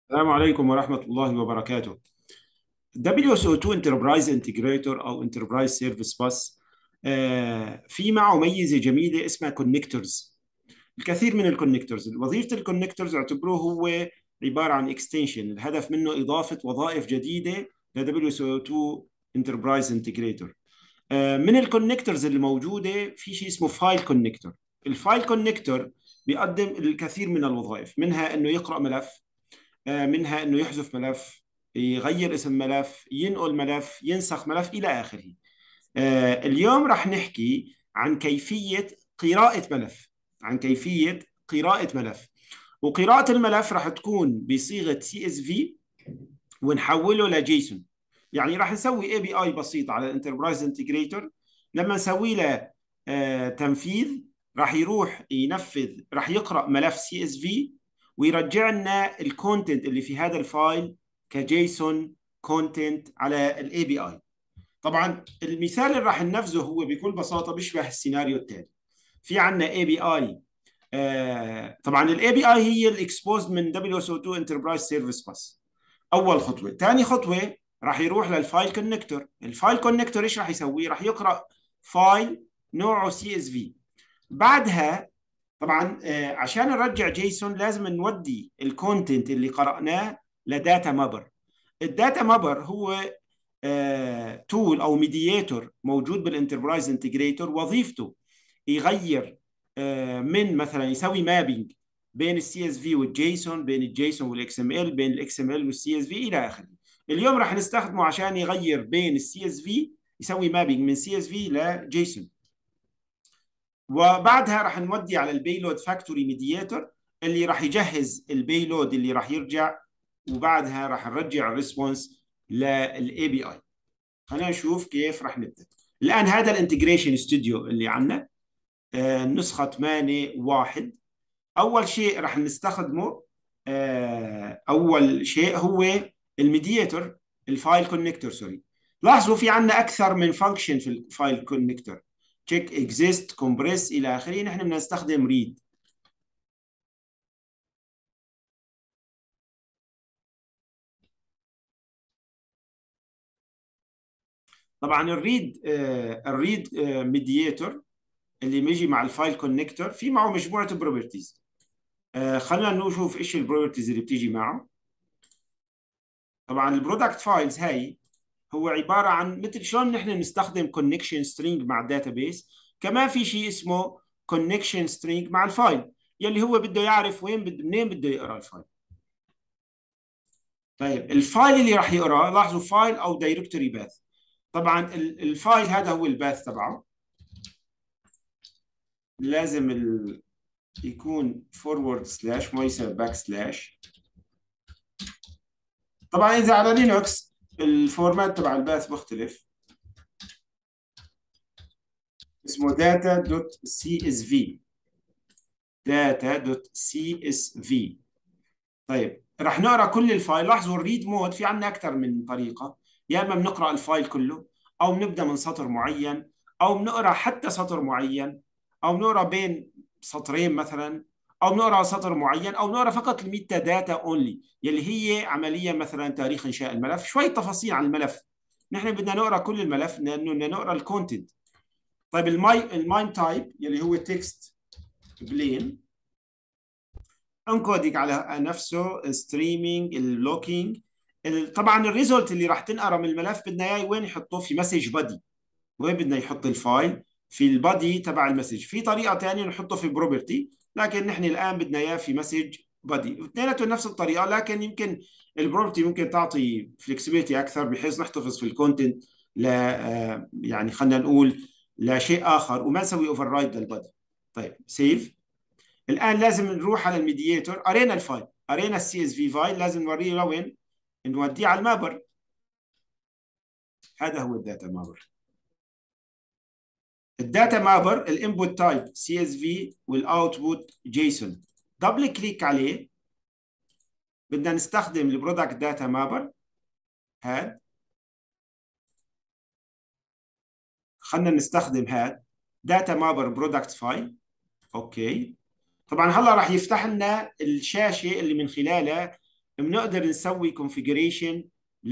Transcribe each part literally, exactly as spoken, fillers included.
السلام عليكم ورحمة الله وبركاته. دبليو اس او تو انتربرايز انتجريتور او انتربرايز سيرفيس باس في معه ميزة جميلة اسمها كونكتورز. الكثير من الكونكتورز، وظيفة الكونكتورز اعتبروه هو عبارة عن اكستنشن، الهدف منه إضافة وظائف جديدة ل دبليو اس او تو انتربرايز انتجريتور. من الكونكتورز اللي موجودة في شيء اسمه فايل كونكتور. الفايل كونكتور بيقدم الكثير من الوظائف، منها انه يقرأ ملف، آه، منها انه يحذف ملف، يغير اسم ملف، ينقل ملف، ينسخ ملف الى اخره. آه، اليوم راح نحكي عن كيفية قراءة ملف، عن كيفية قراءة ملف. وقراءة الملف راح تكون بصيغة سي اس في ونحوله لجيسون. يعني راح نسوي اي بي اي بسيط على الانتربرايز انتجريتور. لما نسوي له آه تنفيذ، راح يروح ينفذ، راح يقرأ ملف سي اس في ويرجع لنا الكونتنت اللي في هذا الفايل كجيسون كونتنت على الاي بي اي. طبعا المثال اللي راح ننفذه هو بكل بساطة بيشبه السيناريو التالي. في عندنا اي بي اي. آه طبعا الاي بي اي هي الاكسبوزد من دبليو اس او تو انتربرايز سيرفيس بس. اول خطوه. ثاني خطوه راح يروح للفايل كونكتور. الفايل كونكتور ايش راح يسوي؟ راح يقرا فايل نوعه سي اس في. بعدها طبعا آه عشان نرجع جيسون لازم نودي الكونتنت اللي قرأناه لداتا مابر. الداتا مابر هو آه تول او ميدياتور موجود بالانتربرايز انتجريتور، وظيفته يغير آه من مثلا يسوي مابينج بين السي اس في والجيسون، بين الجيسون والاكس ام ال، بين الاكس ام ال والسي اس في الى اخره. اليوم راح نستخدمه عشان يغير بين السي اس في، يسوي مابينج من سي اس في لجيسون. وبعدها راح نودي على البيلود فاكتوري ميدياتور اللي راح يجهز البيلود اللي راح يرجع، وبعدها راح نرجع الريسبونس للاي بي اي. خلينا نشوف كيف راح نبدا. الان هذا الانتجريشن ستوديو اللي عندنا، آه، نسخه ثمانية واحد. اول شيء راح نستخدمه، آه، اول شيء هو الميدياتور، الفايل كونكتور سوري. لاحظوا في عندنا اكثر من فانكشن في الفايل كونكتور، تشيك اكزيست كومبريس الى اخره. نحن بدنا نستخدم ريد. طبعا الريد آه، الريد ميدياتور اللي بيجي مع الفايل كونكتور في معه مجموعه بروبرتيز. خلينا نشوف ايش البروبرتيز اللي بتيجي معه. طبعا البرودكت فايلز هاي هو عباره عن مثل شلون نحن نستخدم كونكشن سترينج مع الداتابيس، كمان في شيء اسمه كونكشن سترينج مع الفايل، يلي هو بده يعرف وين بد منين بده يقرا الفايل. طيب الفايل اللي راح يقراه، لاحظوا فايل او دايركتوري باث. طبعا الفايل هذا هو الباث تبعه، لازم ال... يكون فورورد سلاش ما يصير باك سلاش. طبعا اذا على لينكس الفورمات تبع الباث مختلف، اسمه داتا دوت سي اس في. داتا دوت سي اس في. طيب راح نقرا كل الفايل. لاحظوا الريد مود في عندنا اكثر من طريقه، يا اما بنقرا الفايل كله، او بنبدا من سطر معين، او بنقرا حتى سطر معين، او بنقرا بين سطرين مثلا، او بنقرا سطر معين، او بنقرا فقط الميتا داتا اونلي يلي هي عمليا مثلا تاريخ انشاء الملف، شويه تفاصيل عن الملف. نحن بدنا نقرا كل الملف لانه بدنا نقرا الكونتنت. طيب الماي الماين تايب يلي هو تكست بلين، انكودينج على نفسه، ستريمينج، اللوكينج. طبعا الريزولت اللي راح تنقرا من الملف بدنا اياه وين يحطوه؟ في مسج بادي. وين بدنا يحط الفايل؟ في البادي تبع المسج. في طريقه ثانيه نحطه في بروبرتي، لكن نحن الان بدنا اياه في مسج بادي. اثنيناتهم نفس الطريقه، لكن يمكن البروبرتي ممكن تعطي فلكسبيتي اكثر بحيث نحتفظ في الكونتنت ل آه، يعني خلينا نقول لشيء اخر وما نسوي اوفر رايد للبادي. طيب سيف. الان لازم نروح على الميدياتور. قرينا الفايل، قرينا السي اس في فايل، لازم نوريه لوين؟ نوديه على المابر. هذا هو الداتا مابر. الداتا مابر الانبوت تايب سي اس في والاوتبوت جيسون. دبل كليك عليه. بدنا نستخدم البرودكت داتا مابر. هاد خلينا نستخدم هاد داتا مابر برودكت فايل. اوكي. طبعا هلا راح يفتح لنا الشاشه اللي من خلالها بنقدر نسوي configuration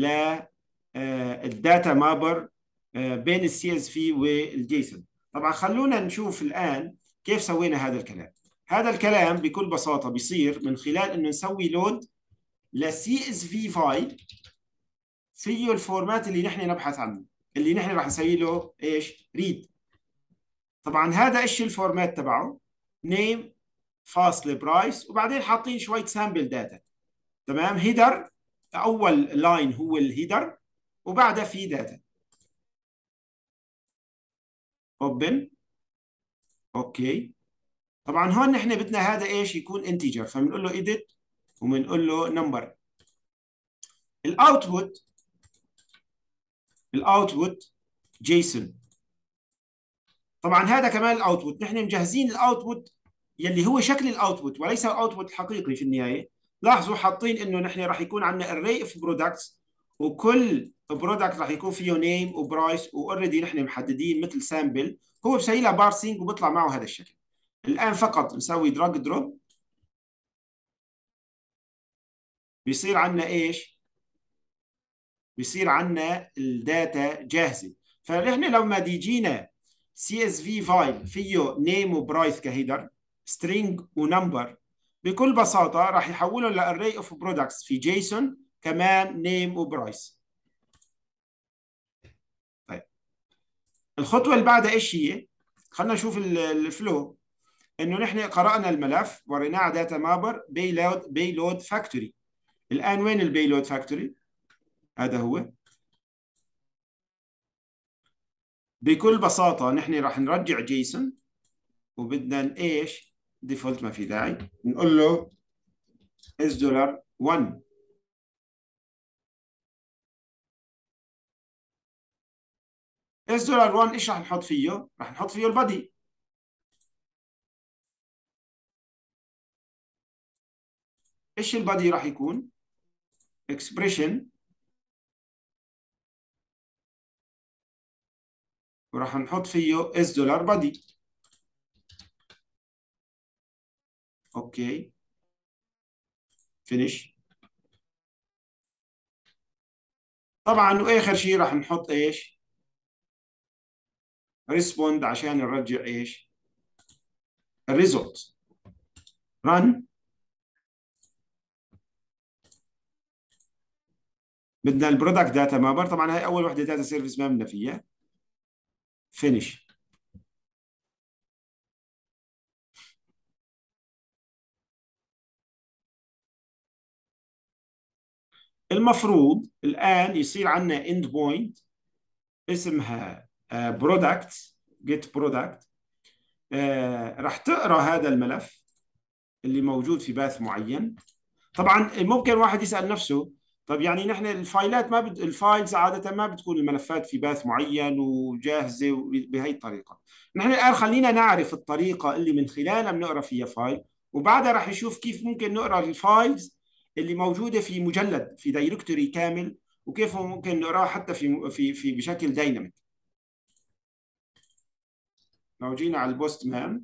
للداتا مابر بين السي اس في والجيسون. طبعا خلونا نشوف الآن كيف سوينا هذا الكلام. هذا الكلام بكل بساطة بيصير من خلال إنه نسوي لود لسي اس في فايل فيه الفورمات اللي نحن نبحث عنه، اللي نحن راح نسوي له ايش؟ ريد. طبعا هذا ايش الفورمات تبعه؟ نيم فاصل برايس، وبعدين حاطين شويه سامبل داتا. تمام. هيدر، اول لاين هو الهيدر وبعدها في داتا. اوبن. اوكي. طبعا هون نحن بدنا هذا ايش؟ يكون انتجر، فبنقول له edit وبنقول له نمبر. الاوتبوت الاوتبوت جيسون. طبعا هذا كمان الاوتبوت، نحن مجهزين الاوتبوت يلي هو شكل الاوتبوت وليس الاوتبوت الحقيقي في النهايه. لاحظوا حاطين انه نحن راح يكون عندنا array of products، وكل برودكت راح يكون فيه نيم وبرايس، واوريدي نحن محددين مثل سامبل. هو بسوي لها بارسينج وبيطلع معه هذا الشكل. الان فقط نسوي دراج دروب، بيصير عندنا ايش؟ بيصير عندنا الداتا جاهزه. فنحن لما يجينا سي اس في فايل فيه نيم وبرايس كهيدر، سترينج ونمبر، بكل بساطه راح يحولهم لاري اوف برودكتس في جيسون كمان نيم وبرايس. طيب الخطوه اللي بعدها ايش هي؟ خلينا نشوف الفلو. انه نحن قرانا الملف، وريناه على داتا مابر بيلود بيلود فاكتوري. الان وين البيلود فاكتوري؟ هذا هو. بكل بساطه نحن راح نرجع جيسون، وبدنا ايش؟ ديفولت ما في داعي، نقول له اس دولار واحد. اس دولار واحد ايش راح نحط فيه؟ راح نحط فيه البادي. ايش البادي راح يكون؟ اكسبريشن، وراح نحط فيه اس دولار بادي. اوكي فينيش. طبعا واخر شيء راح نحط ايش؟ ريسبوند عشان نرجع ايش؟ الريزولت. رن. بدنا البرودكت داتا مابر، طبعا هاي اول وحده داتا سيرفيس ما بدنا فيها. فينيش. المفروض الان يصير عندنا اند بوينت اسمها برودكت جيت برودكت، راح تقرا هذا الملف اللي موجود في باث معين. طبعا ممكن واحد يسال نفسه، طب يعني نحن الفايلات ما بد... الفايلز عاده ما بتكون الملفات في باث معين وجاهزه بهي الطريقه. نحن الان خلينا نعرف الطريقه اللي من خلالها بنقرا فيها فايل، وبعدها راح نشوف كيف ممكن نقرا الفايلز اللي موجوده في مجلد في دايركتوري كامل، وكيف ممكن نقراها حتى في في في بشكل دايناميك. لو جينا على البوست مان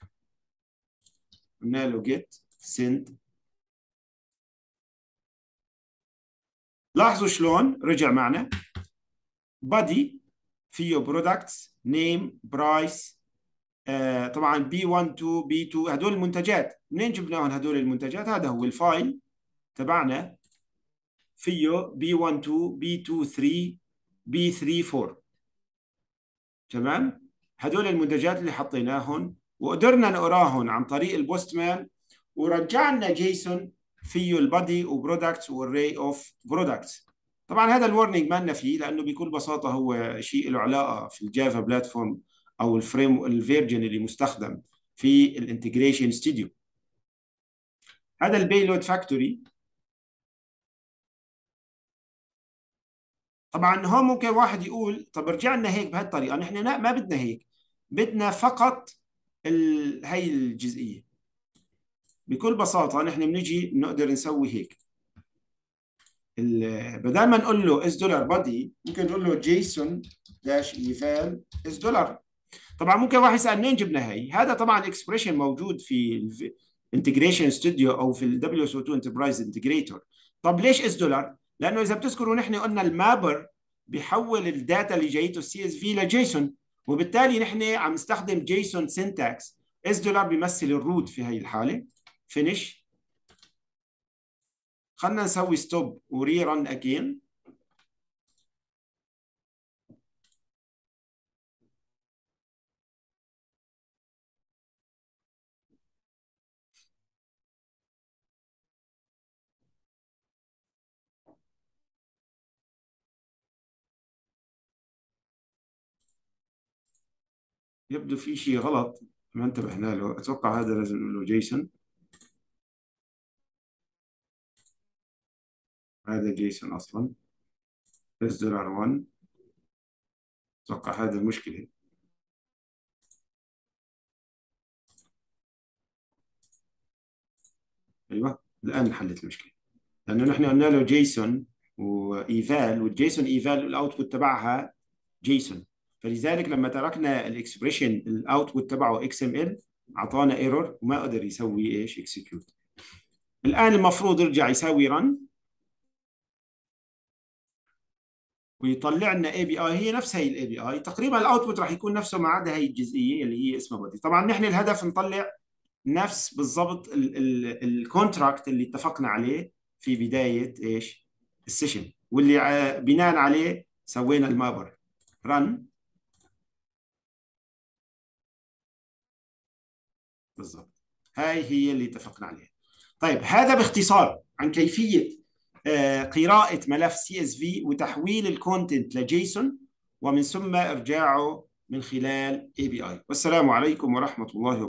قلنا له جيت سند، لاحظوا شلون رجع معنا بادي فيه برودكتس نيم برايس. آه طبعا بي واحد اتنين بي اتنين هدول المنتجات. منين جبناهم هدول المنتجات؟ هذا هو الفايل تبعنا فيه بي واحد اتنين بي اتنين ثلاثة بي ثلاثة أربعة. تمام. هدول المنتجات اللي حطيناهم وقدرنا نقراهم عن طريق البوستمان، ورجعنا جيسون فيه البادي وبرودكتس والري اوف برودكتس. طبعا هذا الورنينج ما لنا فيه لانه بكل بساطه هو شيء له علاقه في الجافا بلاتفورم او الفريم الفيرجن اللي مستخدم في الانتجريشن ستوديو. هذا البيلود فاكتوري. طبعا هون ممكن واحد يقول طب رجعنا هيك بهالطريقه، نحن ما بدنا هيك، بدنا فقط ال... هي الجزئيه. بكل بساطه نحن بنجي بنقدر نسوي هيك، بدل ما نقول له اس دولار بادي ممكن نقول له جيسون داش ايفال اس دولار. طبعا ممكن واحد يسال منين جبنا هي؟ هذا طبعا اكسبريشن موجود في انتجريشن ستوديو او في الدبليو اس او تو انتربرايز انتجريتور. طب ليش اس دولار؟ لانه اذا بتذكروا نحن قلنا المابر بيحول الداتا اللي جايته السي اس في لجيسون، وبالتالي نحن عم نستخدم جيسون سينتاكس. اس دولار بيمثل الروت في هي الحاله. فينيش. خلينا نسوي ستوب وري رن اجين. يبدو في شيء غلط ما انتبهنا له. اتوقع هذا لازم نقول له جيسون. هذا جيسون اصلا. اس دولار واحد. اتوقع هذا المشكله. ايوه الان حلت المشكله، لانه نحن قلنا له جيسون وايفال، والجيسون ايفال الاوتبوت تبعها جيسون، فلذلك لما تركنا الاكسبريشن الاوتبوت تبعه اكس ام ال اعطانا ايرور وما قدر يسوي ايش اكسكيوت. الان المفروض يرجع يسوي رن ويطلع لنا اي بي اي هي نفس هي الاي بي اي تقريبا. الاوتبوت راح يكون نفسه ما عدا هي الجزئيه اللي هي اسمها بودي. طبعا نحن الهدف نطلع نفس بالضبط الكونتراكت اللي اتفقنا عليه في بدايه ايش السيشن، واللي ع- بناء عليه سوينا المابر. رن. بالضبط هاي هي اللي اتفقنا عليها. طيب هذا باختصار عن كيفيه آه، قراءه ملف سي اس في وتحويل الكونتنت لجيسون، ومن ثم ارجاعه من خلال اي بي اي. والسلام عليكم ورحمه الله وبركاته.